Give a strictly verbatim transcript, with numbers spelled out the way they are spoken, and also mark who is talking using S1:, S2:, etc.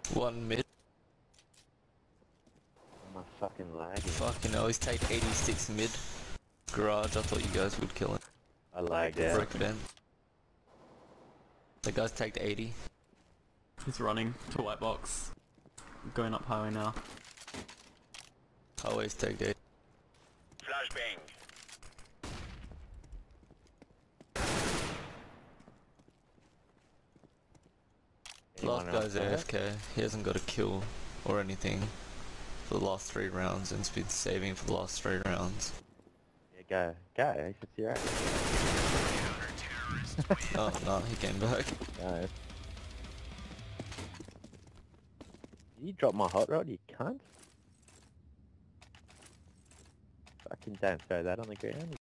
S1: One mid.
S2: I'm fucking lagging.
S1: Fucking hell, he's take eighty-six mid. Garage, I thought you guys would kill him.
S2: I lagged out.
S1: Broke it in. The guy's tagged eighty.
S3: He's running to white box. Going up highway now.
S1: Always tagged eighty.
S4: Flashbang.
S1: Last
S2: Anyone else
S1: guy's
S2: got
S1: A
S2: it?
S1: F K. He hasn't got a kill or anything for the last three rounds and has been saving for the last three rounds.
S2: Yeah, go, go. It's your act.
S1: Oh no, he came back.
S2: Go. Did you drop my hot rod, you cunt? Fucking don't throw that on the ground.